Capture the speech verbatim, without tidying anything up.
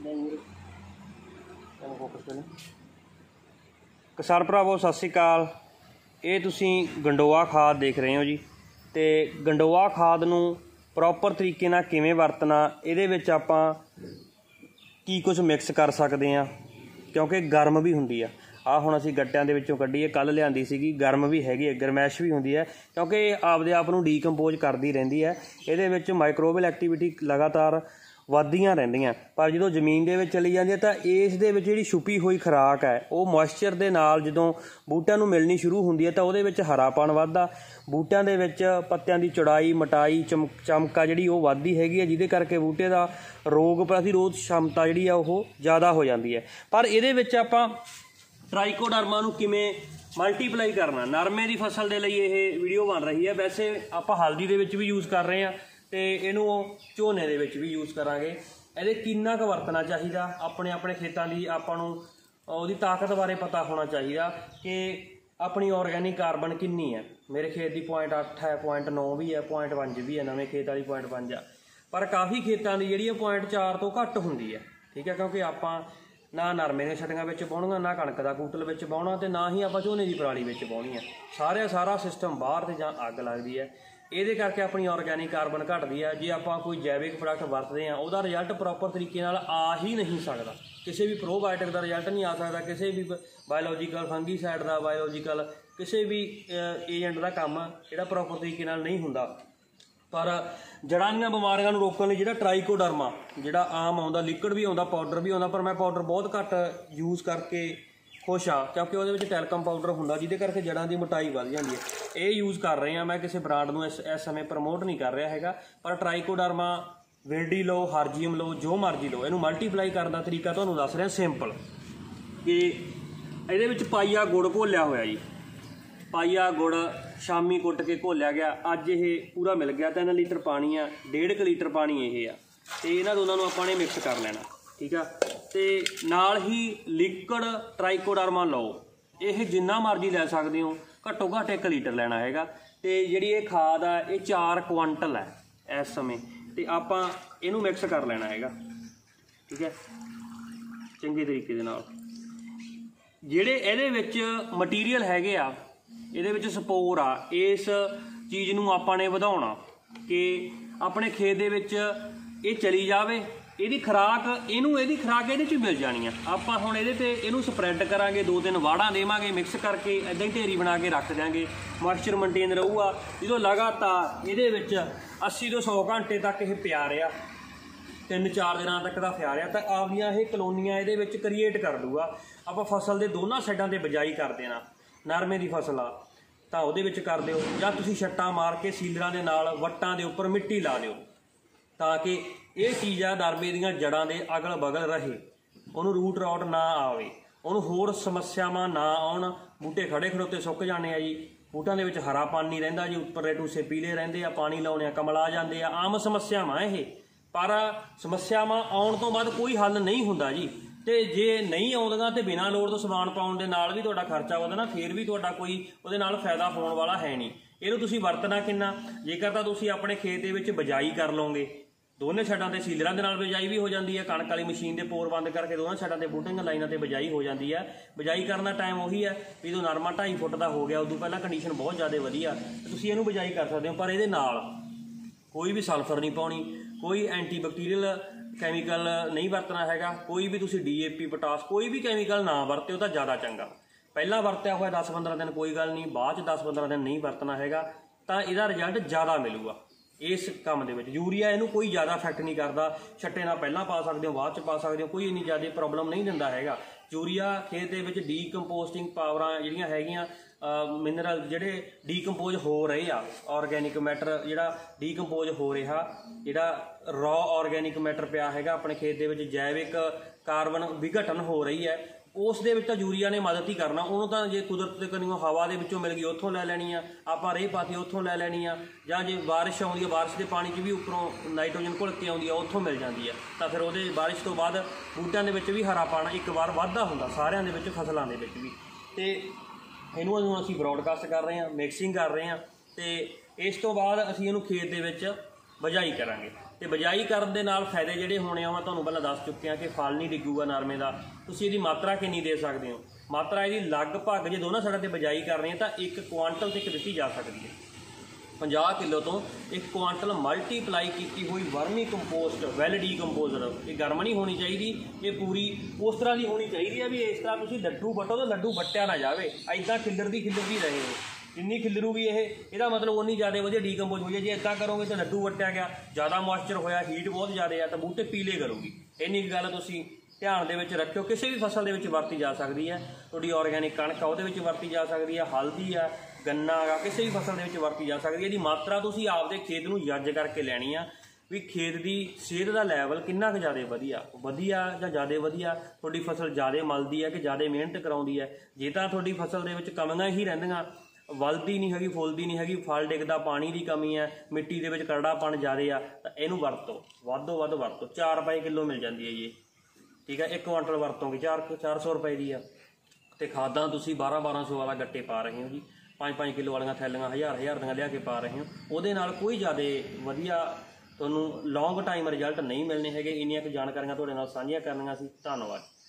किसान भरावो सत श्री अकाल। ये तुसीं गंडोआ खाद देख रहे हो जी, तो गंडोआ खाद नूं प्रॉपर तरीके नाल किवें वरतना, इहदे विच आपां की कुछ मिक्स कर सकते हैं, क्योंकि गर्म भी हुंदी आ। आ हुण असीं गट्टिਆਂ ਦੇ ਵਿੱਚੋਂ ਕੱਢੀ है, कल लिआंदी सीगी, गर्म भी हैगी है, गरमैश भी हुंदी है, क्योंकि आपदे आप नूं डीकंपोज करदी रहिंदी है। इहदे विच माइक्रोबियल एक्टिविटी लगातार ਵੱਧਦੀਆਂ ਰਹਿੰਦੀਆਂ, पर ਜਦੋਂ ਜ਼ਮੀਨ ਦੇ ਵਿੱਚ ਚਲੀ ਜਾਂਦੀ ਹੈ ਤਾਂ ਇਸ ਦੇ ਵਿੱਚ ਜਿਹੜੀ ਛੁਪੀ ਹੋਈ ਖੁਰਾਕ ਹੈ ਉਹ ਮੋਇਸਚਰ ਦੇ ਨਾਲ ਜਦੋਂ ਬੂਟਿਆਂ ਨੂੰ ਮਿਲਣੀ ਸ਼ੁਰੂ ਹੁੰਦੀ ਹੈ ਤਾਂ ਉਹਦੇ ਵਿੱਚ ਹਰਾਪਣ ਵੱਧਦਾ, ਬੂਟਿਆਂ ਦੇ ਵਿੱਚ ਪੱਤਿਆਂ ਦੀ ਚੌੜਾਈ, ਮੋਟਾਈ, ਚਮ ਚਮਕਾ ਜਿਹੜੀ ਉਹ ਵੱਧਦੀ ਹੈਗੀ ਹੈ, ਜਿਹਦੇ ਕਰਕੇ ਬੂਟੇ ਦਾ ਰੋਗ ਪ੍ਰਤੀਰੋਧ क्षमता ਜਿਹੜੀ ਆ ਉਹ ਜ਼ਿਆਦਾ ਹੋ ਜਾਂਦੀ ਹੈ। ਪਰ ਇਹਦੇ ਵਿੱਚ ਆਪਾਂ ਟ੍ਰਾਈਕੋਡਰਮਾ ਨੂੰ ਕਿਵੇਂ ਮਲਟੀਪਲਾਈ ਕਰਨਾ, ਨਰਮੇ ਦੀ ਫਸਲ ਦੇ ਲਈ ਇਹ ਵੀਡੀਓ ਬਣ ਰਹੀ ਹੈ। ਵੈਸੇ ਆਪਾਂ ਹਲਦੀ ਦੇ ਵਿੱਚ ਵੀ ਯੂਜ਼ ਕਰ ਰਹੇ ਹਾਂ ਤੇ ਇਹਨੂੰ ਝੋਨੇ ਦੇ ਵਿੱਚ ਵੀ ਯੂਜ਼ ਕਰਾਂਗੇ। ਇਹਦੇ ਕਿੰਨਾ ਕੁ ਵਰਤਣਾ ਚਾਹੀਦਾ, ਆਪਣੇ ਆਪਣੇ ਖੇਤਾਂ ਦੀ ਆਪਾਂ ਨੂੰ ਉਹਦੀ ਤਾਕਤ ਬਾਰੇ ਪਤਾ ਹੋਣਾ ਚਾਹੀਦਾ ਕਿ ਆਪਣੀ ਆਰਗੈਨਿਕ ਕਾਰਬਨ ਕਿੰਨੀ ਹੈ। ਮੇਰੇ ਖੇਤ ਦੀ ਪੁਆਇੰਟ ਅੱਠ ਹੈ, ਪੁਆਇੰਟ ਨੌ ਵੀ ਹੈ, ਪੁਆਇੰਟ ਪੰਜ ਵੀ ਹੈ, ਨਵੇਂ ਖੇਤ ਵਾਲੀ ਪੁਆਇੰਟ ਪੰਜ ਆ, ਪਰ ਕਾਫੀ ਖੇਤਾਂ ਦੀ ਜਿਹੜੀ ਪੁਆਇੰਟ ਚਾਰ ਤੋਂ ਘੱਟ ਹੁੰਦੀ ਹੈ। ਠੀਕ ਹੈ, ਕਿਉਂਕਿ ਆਪਾਂ ਨਾ ਨਰਮੇ ਦੀਆਂ ਛਟੀਆਂ ਵਿੱਚ ਪਾਉਣੀਆਂ, ਨਾ ਕਣਕ ਦਾ ਕੂਟਲ ਵਿੱਚ ਪਾਉਣਾ, ਤੇ ਨਾ ਹੀ ਆਪਾਂ ਝੋਨੇ ਦੀ ਪਰਾਲੀ ਵਿੱਚ ਪਾਉਣੀ ਹੈ। ਸਾਰੇ ਸਾਰਾ ਸਿਸਟਮ ਬਾਹਰ ਤੇ ਜਾਂ ਅੱਗ ਲੱਗਦੀ ਹੈ, ਇਹਦੇ ਕਰਕੇ ਆਪਣੀ ਆਰਗੈਨਿਕ ਕਾਰਬਨ ਘਟਦੀ ਹੈ। ਜੇ ਆਪਾਂ ਕੋਈ ਜੈਵਿਕ ਪ੍ਰੋਡਕਟ ਵਰਤਦੇ ਹਾਂ ਉਹਦਾ ਰਿਜ਼ਲਟ ਪ੍ਰੋਪਰ ਤਰੀਕੇ ਨਾਲ ਆ ਹੀ ਨਹੀਂ ਸਕਦਾ। ਕਿਸੇ ਵੀ ਪ੍ਰੋਬਾਇਓਟਿਕ ਦਾ ਰਿਜ਼ਲਟ ਨਹੀਂ ਆ ਸਕਦਾ, ਕਿਸੇ ਵੀ ਬਾਇਓਲੋਜੀਕਲ ਫੰਗੀਸਾਈਡ ਦਾ, ਬਾਇਓਲੋਜੀਕਲ ਕਿਸੇ ਵੀ ਏਜੰਟ ਦਾ ਕੰਮ ਜਿਹੜਾ ਪ੍ਰੋਪਰ ਤਰੀਕੇ ਨਾਲ ਨਹੀਂ ਹੁੰਦਾ। पर जड़ां ਦੀਆਂ ਬਿਮਾਰੀਆਂ ਨੂੰ ਰੋਕਣ ਲਈ ਜਿਹੜਾ ਟ੍ਰਾਈਕੋਡਰਮਾ ਜਿਹੜਾ ਆਮ ਆਉਂਦਾ, ਲਿਕਵਿਡ ਵੀ ਆਉਂਦਾ, ਪਾਊਡਰ ਵੀ ਆਉਂਦਾ, पर मैं पाउडर बहुत घੱਟ यूज़ करके खुश हाँ, क्योंकि वो टैलकम पाउडर होंदा जिहदे करके जड़ां की मोटाई वध जाती है। ये यूज़ कर रहे हैं, मैं किसी ब्रांड में इस इस समय प्रमोट नहीं कर रहा है, पर ट्राइकोडर्मा विल्डी लो, हार्जियम लो, जो मर्जी लो, इनू मल्टीप्लाई करने का तरीका तुहानूं दस रहा सिंपल। कि इहदे विच पाईया गुड़ घोलिया होया जी, पाईया गुड़ शामी कुट के घोलिया गया, अज ये पूरा मिल गया। तीन लीटर पानी आ, डेढ़ क लीटर पानी ये आ, तो इन्हां दोनों नूं आपां ने मिक्स कर लेना। ठीक है, तो नाल ही लिक्विड ट्राइकोडर्मा लो, ये जिन्ना मर्जी लै सकते हो, घट्टो घट्ट एक लीटर लेना है। तो जी ये खाद आ ये चार क्वांटल है इस समय, तो आपां इनू मिक्स कर लेना है। ठीक है, चंगे तरीके दे नाल जिहड़े इहदे विच मटीरियल हैगे आ, इहदे विच स्पोर आ, इस चीज़ नूं आपां ने वधाउणा कि अपने खेत दे विच ये चली जावे, ਇਹਦੀ ਖੁਰਾਕ ਇਹਨੂੰ ਇਹਦੀ ਖੁਰਾਕ ਇਹਦੇ 'ਚ ਮਿਲ ਜਾਣੀ ਆ। ਆਪਾਂ ਹੁਣ ਇਹਦੇ 'ਤੇ ਇਹਨੂੰ ਸਪਰੈਡ ਕਰਾਂਗੇ, ਦੋ ਤਿੰਨ ਵਾੜਾਂ ਦੇਵਾਂਗੇ, ਮਿਕਸ ਕਰਕੇ ਇੱਦਾਂ ਹੀ ਢੇਰੀ ਬਣਾ ਕੇ ਰੱਖ ਦਿਆਂਗੇ, ਮੋਇਸਚਰ ਮੇਨਟੇਨ ਰਹੂਗਾ। ਜਦੋਂ ਲਗਾਤਾਰ ਇਹਦੇ ਵਿੱਚ अस्सी ਤੋਂ ਸੌ ਘੰਟੇ ਤੱਕ ਇਹ ਪਿਆ ਰਿਹਾ, ਤਿੰਨ ਚਾਰ ਦਿਨਾਂ ਤੱਕ ਦਾ ਪਿਆ ਰਿਹਾ, ਤਾਂ ਆਪਦੀਆਂ ਇਹ ਕਲੋਨੀਆਂ ਇਹਦੇ ਵਿੱਚ ਕ੍ਰੀਏਟ ਕਰ ਦੂਗਾ। ਆਪਾਂ ਫਸਲ ਦੇ ਦੋਨਾਂ ਸਾਈਡਾਂ 'ਤੇ ਬਿਜਾਈ ਕਰ ਦੇਣਾ, ਨਰਮੇ ਦੀ ਫਸਲ ਆ ਤਾਂ ਉਹਦੇ ਵਿੱਚ ਕਰ ਦਿਓ, ਜਾਂ ਤੁਸੀਂ ਛੱਟਾਂ ਮਾਰ ਕੇ ਸੀਲਰਾਂ ਦੇ ਨਾਲ ਵੱਟਾਂ ਦੇ ਉੱਪਰ ਮਿੱਟੀ ਲਾ ਦਿਓ, ਤਾਂ ਕਿ ਇਹ ਚੀਜ਼ ਆ ਨਰਮੇ ਦੀਆਂ ਜੜ੍ਹਾਂ ਦੇ ਅਗਲ ਬਗਲ ਰਹੇ, ਉਹਨੂੰ ਰੂਟ ਰੌਟ ਨਾ ਆਵੇ, ਉਹਨੂੰ ਹੋਰ ਸਮੱਸਿਆਵਾਂ ਨਾ ਆਉਣ। ਬੂਟੇ ਖੜੇ ਖੜੋਤੇ ਸੁੱਕ ਜਾਣੇ ਆ ਜੀ, ਬੂਟਿਆਂ ਦੇ ਵਿੱਚ ਹਰਾਪਣ ਨਹੀਂ ਰਹਿੰਦਾ ਜੀ, ਉੱਪਰ ਟੂਸੇ ਪੀਲੇ ਰਹਿੰਦੇ ਆ, ਪਾਣੀ ਲਾਉਣੇ ਆ ਕਮਲ ਆ ਜਾਂਦੇ ਆ, ਆਮ ਸਮੱਸਿਆਵਾਂ ਇਹ। ਪਰ ਸਮੱਸਿਆਵਾਂ ਆਉਣ ਤੋਂ ਬਾਅਦ ਕੋਈ ਹੱਲ ਨਹੀਂ ਹੁੰਦਾ ਜੀ, ਤੇ ਜੇ ਨਹੀਂ ਆਉਂਦੀਆਂ ਤੇ ਬਿਨਾਂ ਲੋੜ ਤੋਂ ਸਮਾਨ ਪਾਉਣ ਦੇ ਨਾਲ ਵੀ ਤੁਹਾਡਾ ਖਰਚਾ ਵਧਣਾ, ਫਿਰ ਵੀ ਤੁਹਾਡਾ ਕੋਈ ਉਹਦੇ ਨਾਲ ਫਾਇਦਾ ਹੋਣ ਵਾਲਾ ਹੈ ਨਹੀਂ। ਇਹਨੂੰ ਤੁਸੀਂ ਵਰਤਣਾ ਕਿੰਨਾ, ਜੇਕਰ ਤਾਂ ਤੁਸੀਂ ਆਪਣੇ ਖੇਤ ਦੇ ਵਿੱਚ ਬਿਜਾਈ ਕਰ ਲਓਗੇ, ਦੋਨੇ ਸਾਈਡਾਂ ਤੇ ਸੀਲਰਾਂ ਦੇ ਨਾਲ ਬਿਜਾਈ ਵੀ ਹੋ ਜਾਂਦੀ ਹੈ, ਕਣਕ ਵਾਲੀ ਮਸ਼ੀਨ ਦੇ ਪੋਰ ਬੰਦ ਕਰਕੇ ਦੋਨਾਂ ਸਾਈਡਾਂ ਤੇ ਬੂਟਿੰਗ ਲਾਈਨਾਂ ਤੇ ਬਿਜਾਈ ਹੋ ਜਾਂਦੀ ਹੈ। ਬਿਜਾਈ ਕਰਨ ਦਾ ਟਾਈਮ ਉਹੀ ਹੈ ਵੀ ਜਦੋਂ ਨਰਮਾ ਢਾਈ ਫੁੱਟ ਦਾ ਹੋ ਗਿਆ, ਉਦੋਂ ਪਹਿਲਾਂ ਕੰਡੀਸ਼ਨ ਬਹੁਤ ਜ਼ਿਆਦਾ ਵਧੀਆ, ਤੁਸੀਂ ਇਹਨੂੰ ਬਿਜਾਈ ਕਰ ਸਕਦੇ ਹੋ। ਪਰ ਇਹਦੇ ਨਾਲ ਕੋਈ ਵੀ ਸਲਫਰ ਨਹੀਂ ਪਾਉਣੀ, ਕੋਈ ਐਂਟੀ ਬੈਕਟੀਰੀਅਲ ਕੈਮੀਕਲ ਨਹੀਂ ਵਰਤਣਾ ਹੈਗਾ, ਕੋਈ ਵੀ ਤੁਸੀਂ ਡੀ ਏ ਪੀ, ਪੋਟਾਸ, ਕੋਈ ਵੀ ਕੈਮੀਕਲ ਨਾ ਵਰਤਿਓ ਤਾਂ ਜ਼ਿਆਦਾ ਚੰਗਾ। ਪਹਿਲਾਂ ਵਰਤਿਆ ਹੋਇਆ ਦਸ ਪੰਦਰਾਂ ਦਿਨ ਕੋਈ ਗੱਲ ਨਹੀਂ, ਬਾਅਦ 'ਚ ਦਸ ਪੰਦਰਾਂ ਦਿਨ ਨਹੀਂ ਵਰਤਣਾ ਹੈਗਾ ਤਾਂ ਇਹਦਾ ਰਿਜ਼ਲਟ ਜ਼ਿਆਦਾ ਮਿਲੂਗਾ। इस काम दे विच यूरिया इनू कोई ज़्यादा इफैक्ट नहीं करता, छट्टे नाल पहलां पा सकते हो, बाद च पा सकते हो, कोई इन्नी ज़्यादा प्रॉब्लम नहीं दिंदा हैगा। यूरिया खेत दे विच डीकंपोस्टिंग पावरां जिहड़ियां हैगियां, मिनरल जिहड़े डीकंपोज हो रहे आ, ऑर्गेनिक मैटर जिहड़ा डीकंपोज हो रहा, जिहड़ा रॉ ऑर्गेनिक मैटर पिया हैगा अपने खेत दे विच, जैविक कार्बन विघटन हो रही है, उस दे विच तां यूरिया ने मदद ही करना। उन्होंने तो जे कुदरत के कनियों हवा दे विचों मिल गई उत्थों लै लैनी आ, आपां रेह पाती उत्थों लै लैनी आ, जां जे बारिश आउंदी है बारिश के पानी च भी उपरों नाइट्रोजन घुल के आउंदी है उत्थों मिल जाती है, तो फिर उहदे बारिश तो बाद बूटिਆਂ ਦੇ ਵਿੱਚ भी हरा पाना एक बार वाधा हुंदा, सारिਆਂ ਦੇ ਵਿੱਚ फसलों के विच भी। तो इहनूं असीं ब्रॉडकास्ट कर रहे हैं, मिक्सिंग कर रहे हैं, तो इस तो बाद असीं इहनूं खेत दे विच ਬਿਜਾਈ ਕਰਾਂਗੇ। ਤੇ ਬਿਜਾਈ ਕਰਨ ਦੇ ਨਾਲ ਫਾਇਦੇ ਜਿਹੜੇ ਹੋਣੇ ਆ ਮੈਂ ਤੁਹਾਨੂੰ ਪਹਿਲਾਂ ਦੱਸ ਚੁੱਕਿਆ ਕਿ ਫਲ ਨਹੀਂ ਡਿੱਗੂਗਾ ਨਰਮੇ ਦਾ। ਤੁਸੀਂ ਇਹਦੀ ਮਾਤਰਾ ਕਿੰਨੀ ਦੇ ਸਕਦੇ ਹੋ? ਮਾਤਰਾ ਇਹਦੀ ਲਗਭਗ ਜੇ ਦੋਨਾਂ ਸਾਈਡਾਂ ਤੇ ਬਿਜਾਈ ਕਰਨੀ ਹੈ ਤਾਂ ਇੱਕ ਕੁਆਂਟਲ ਤੱਕ ਦਿੱਤੀ ਜਾ ਸਕਦੀ ਹੈ। ਪੰਜਾਹ ਕਿਲੋ ਤੋਂ ਇੱਕ ਕੁਆਂਟਲ ਮਲਟੀਪਲਾਈ ਕੀਤੀ ਹੋਈ ਵਰਮੀ ਕੰਪੋਸਟ ਵੈਲ ਡੀਕੰਪੋਜ਼ਰ, ਇਹ ਗਰਮ ਨਹੀਂ ਹੋਣੀ ਚਾਹੀਦੀ, ਇਹ ਪੂਰੀ ਉਸ ਤਰ੍ਹਾਂ ਦੀ ਹੋਣੀ ਚਾਹੀਦੀ ਹੈ ਵੀ ਇਸ ਤਰ੍ਹਾਂ ਤੁਸੀਂ ਲੱਡੂ ਵੱਟੋ ਤਾਂ ਲੱਡੂ ਵੱਟਿਆ ਨਾ ਜਾਵੇ, ਐਦਾਂ ਖਿੱਲਰਦੀ ਖਿੱਲਰਦੀ ਰਹੇ। ਜਿੰਨੀ ਖਿੱਲਰੂਗੀ ਇਹ ਇਹਦਾ ਮਤਲਬ ਉਨੀ ਜ਼ਿਆਦਾ ਵਧੀਆ ਡੀਕੰਪੋਜ਼ ਹੋਈ ਹੈ। ਜੇ ਇੱਦਾਂ ਕਰੋਗੇ ਤਾਂ ਲੱਡੂ ਵੱਟਿਆ ਗਿਆ, ਜ਼ਿਆਦਾ ਮੋਇਸਚਰ ਹੋਇਆ, ਹੀਟ ਬਹੁਤ ਜ਼ਿਆਦਾ ਆ ਤਾਂ ਬੂਟੇ ਪੀਲੇ ਕਰੂਗੀ। ਇੰਨੀ ਗੱਲ ਤੁਸੀਂ ਧਿਆਨ ਦੇ ਵਿੱਚ ਰੱਖਿਓ। ਕਿਸੇ ਵੀ ਫਸਲ ਦੇ ਵਿੱਚ ਵਰਤੀ ਜਾ ਸਕਦੀ ਹੈ। ਤੁਹਾਡੀ ਆਰਗੈਨਿਕ ਕਣਕ ਆ ਉਹਦੇ ਵਿੱਚ ਵਰਤੀ ਜਾ ਸਕਦੀ ਹੈ, ਹਲਦੀ ਆ, ਗੰਨਾ ਆ, ਕਿਸੇ ਵੀ ਫਸਲ ਦੇ ਵਿੱਚ ਵਰਤੀ ਜਾ ਸਕਦੀ ਹੈ। ਇਹਦੀ ਮਾਤਰਾ ਤੁਸੀਂ ਆਪਦੇ ਖੇਤ ਨੂੰ ਜੱਜ ਕਰਕੇ ਲੈਣੀ ਆ ਵੀ ਖੇਤ ਦੀ ਸਿਹਤ ਦਾ ਲੈਵਲ ਕਿੰਨਾ ਕੁ ਜ਼ਿਆਦਾ ਵਧੀਆ ਵਧੀਆ ਜਾਂ ਜ਼ਿਆਦਾ ਵਧੀਆ, ਤੁਹਾਡੀ ਫਸਲ ਜ਼ਿਆਦਾ ਮਲਦੀ ਹੈ ਕਿ ਜ਼ਿਆਦਾ ਮਿਹਨਤ ਕਰਾਉਂਦੀ ਹੈ। ਜੇ ਤਾਂ ਤੁਹਾਡੀ ਫਸਲ ਦੇ ਵਿੱਚ ਕਮੀਆਂ ਹੀ ਰਹਿੰਦੀਆਂ, ਵਲਦੀ ਨਹੀਂ ਹੈਗੀ, ਫੁੱਲਦੀ ਨਹੀਂ ਹੈਗੀ, ਫਲ ਡਿੱਗਦਾ, ਪਾਣੀ ਦੀ ਕਮੀ ਹੈ, ਮਿੱਟੀ ਦੇ ਵਿੱਚ ਕਰੜਾਪਣ ਜ਼ਿਆਦਾ ਆ, ਤਾਂ ਇਹਨੂੰ ਵਰਤੋ, ਵੱਧੋ ਵੱਧ ਵਰਤੋ। ਚਾਰ ਰੁਪਏ ਕਿਲੋ ਮਿਲ ਜਾਂਦੀ ਹੈ ਜੀ, ਠੀਕ ਹੈ। ਇੱਕ ਕੁਆਂਟਲ ਵਰਤੋਂਗੇ ਚਾਰ ਚਾਰ ਸੌ ਰੁਪਏ ਦੀ ਆ। ਅਤੇ ਖਾਦਾਂ ਤੁਸੀਂ ਬਾਰਾਂ ਬਾਰਾਂ ਸੌ ਵਾਲਾ ਗੱਟੇ ਪਾ ਰਹੇ ਹੋ ਜੀ, ਪੰਜ ਪੰਜ ਕਿਲੋ ਵਾਲੀਆਂ ਥੈਲੀਆਂ ਹਜ਼ਾਰ ਹਜ਼ਾਰ ਦੀਆਂ ਲਿਆ ਕੇ ਪਾ ਰਹੇ ਹੋ। ਉਹਦੇ ਨਾਲ ਕੋਈ ਜ਼ਿਆਦਾ ਵਧੀਆ ਤੁਹਾਨੂੰ ਲੌਂਗ ਟਾਈਮ ਰਿਜ਼ਲਟ ਨਹੀਂ ਮਿਲਣੇ ਹੈਗੇ। ਇੰਨੀਆਂ ਕੁ ਜਾਣਕਾਰੀਆਂ ਤੁਹਾਡੇ ਨਾਲ ਸਾਂਝੀਆਂ ਕਰਨੀਆਂ ਸੀ। ਧੰਨਵਾਦ।